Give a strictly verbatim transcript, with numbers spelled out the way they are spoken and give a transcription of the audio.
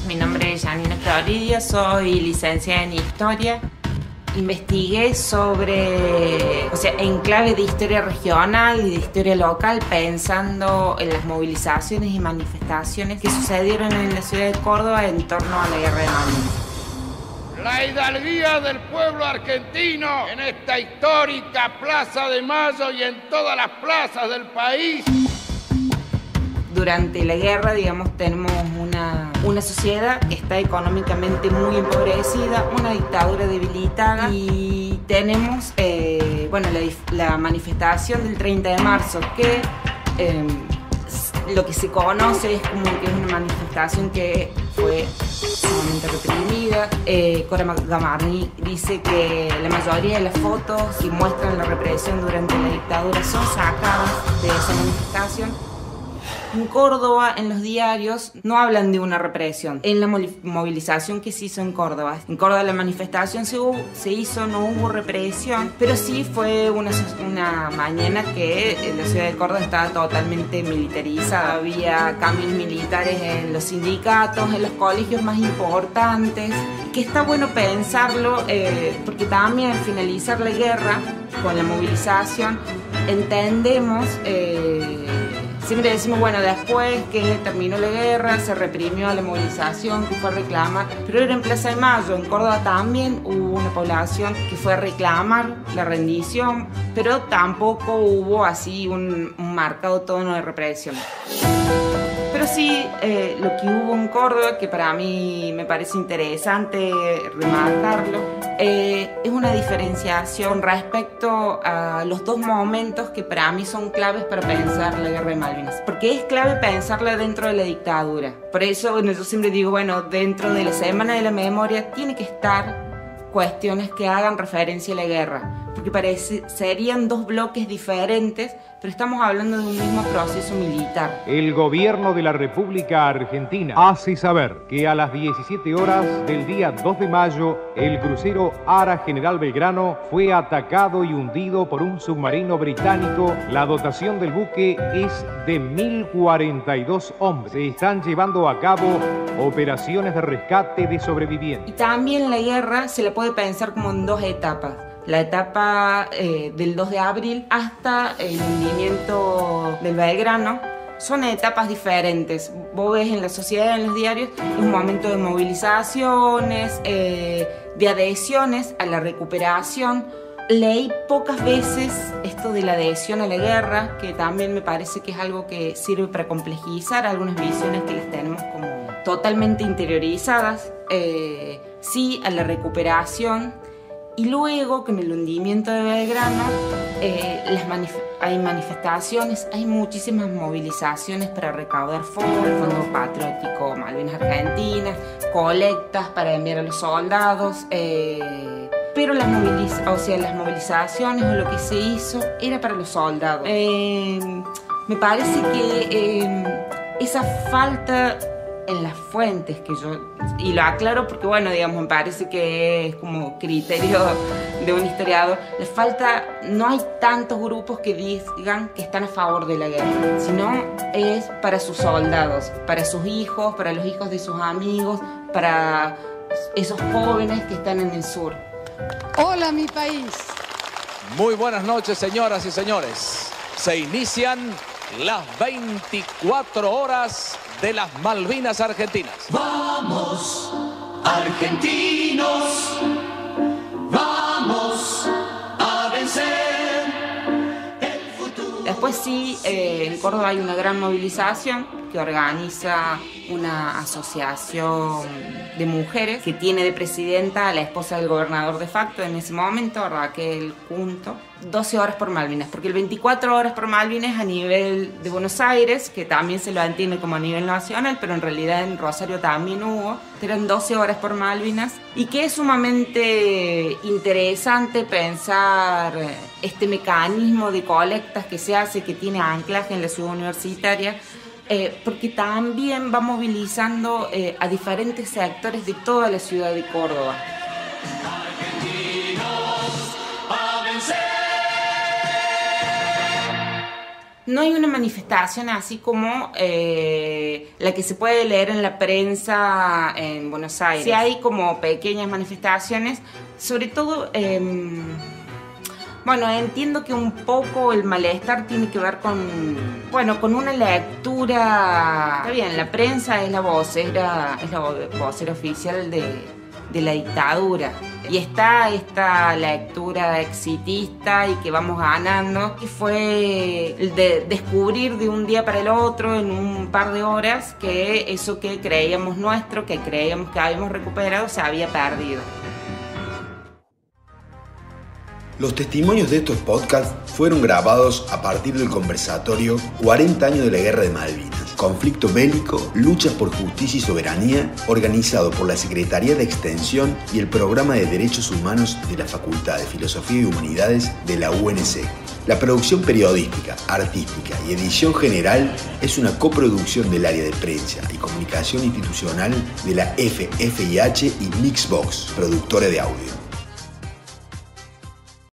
Mi nombre es Janina Floridia, soy licenciada en Historia. Investigué sobre, o sea, en clave de historia regional y de historia local, pensando en las movilizaciones y manifestaciones que sucedieron en la ciudad de Córdoba en torno a la Guerra de Malvinas. La hidalguía del pueblo argentino en esta histórica Plaza de Mayo y en todas las plazas del país. Durante la guerra, digamos, tenemos una, una sociedad que está económicamente muy empobrecida, una dictadura debilitada y tenemos, eh, bueno, la, la manifestación del treinta de marzo, que eh, lo que se conoce es como que es una manifestación que fue sumamente reprimida. Eh, Cora Gamarni dice que la mayoría de las fotos que muestran la represión durante la dictadura son sacadas de esa manifestación. En Córdoba, en los diarios, no hablan de una represión. En la movilización que se hizo en Córdoba. En Córdoba la manifestación se, hubo, se hizo, no hubo represión, pero sí fue una, una mañana que la ciudad de Córdoba estaba totalmente militarizada. Había cambios militares en los sindicatos, en los colegios más importantes, que está bueno pensarlo, eh, porque también al finalizar la guerra, con la movilización, entendemos... Eh, Siempre decimos, bueno, después que terminó la guerra, se reprimió la movilización que fue a reclamar, pero era en Plaza de Mayo, en Córdoba también hubo una población que fue a reclamar la rendición, pero tampoco hubo así un, un marcado tono de represión. Pero sí, eh, lo que hubo en Córdoba, que para mí me parece interesante remarcarlo, eh, es una diferenciación respecto a los dos momentos que para mí son claves para pensar la Guerra de Malvinas. Porque es clave pensarla dentro de la dictadura. Por eso bueno, yo siempre digo, bueno, dentro de la Semana de la Memoria tiene que estar cuestiones que hagan referencia a la guerra. Porque parece, serían dos bloques diferentes, pero estamos hablando de un mismo proceso militar. El gobierno de la República Argentina hace saber que a las diecisiete horas del día dos de mayo, el crucero Ara General Belgrano fue atacado y hundido por un submarino británico. La dotación del buque es de mil cuarenta y dos hombres. Se están llevando a cabo operaciones de rescate de sobrevivientes. Y también la guerra se la puede pensar como en dos etapas. La etapa eh, del dos de abril hasta el hundimiento del Belgrano son etapas diferentes. Vos ves en la sociedad, en los diarios, un momento de movilizaciones, eh, de adhesiones a la recuperación. Leí pocas veces esto de la adhesión a la guerra, que también me parece que es algo que sirve para complejizar algunas visiones que las tenemos como totalmente interiorizadas. Eh, sí a la recuperación. Y luego, con el hundimiento de Belgrano, eh, las manif hay manifestaciones, hay muchísimas movilizaciones para recaudar fondos, el Fondo Patriótico Malvinas Argentinas, colectas para enviar a los soldados, eh, pero las, moviliz o sea, las movilizaciones o lo que se hizo era para los soldados. Eh, me parece que eh, esa falta en las fuentes que yo, y lo aclaro porque bueno, digamos, me parece que es como criterio de un historiador, le falta, no hay tantos grupos que digan que están a favor de la guerra, sino es para sus soldados, para sus hijos, para los hijos de sus amigos, para esos jóvenes que están en el sur. Hola, mi país. Muy buenas noches, señoras y señores. Se inician las veinticuatro horas de las Malvinas Argentinas. Vamos, argentinos, vamos a vencer el futuro. Después sí, eh, en Córdoba hay una gran movilización que organiza una asociación de mujeres que tiene de presidenta a la esposa del gobernador de facto en ese momento, Raquel Cunto. doce horas por Malvinas, porque el veinticuatro horas por Malvinas a nivel de Buenos Aires, que también se lo entiende como a nivel nacional, pero en realidad en Rosario también hubo, eran doce horas por Malvinas, y que es sumamente interesante pensar este mecanismo de colectas que se hace, que tiene anclaje en la ciudad universitaria, Eh, porque también va movilizando eh, a diferentes sectores de toda la ciudad de Córdoba. No hay una manifestación así como eh, la que se puede leer en la prensa en Buenos Aires. Sí hay como pequeñas manifestaciones, sobre todo, eh, bueno, entiendo que un poco el malestar tiene que ver con, bueno, con una lectura. Está bien, la prensa es la vocera, es la vocera oficial de, de la dictadura. Y está esta lectura exitista y que vamos ganando, que fue el de descubrir de un día para el otro, en un par de horas, que eso que creíamos nuestro, que creíamos que habíamos recuperado, se había perdido. Los testimonios de estos podcasts fueron grabados a partir del conversatorio cuarenta años de la Guerra de Malvinas, conflicto bélico, luchas por justicia y soberanía, organizado por la Secretaría de Extensión y el Programa de Derechos Humanos de la Facultad de Filosofía y Humanidades de la U N C. La producción periodística, artística y edición general es una coproducción del área de prensa y comunicación institucional de la F F I H y Mixbox, productora de audio.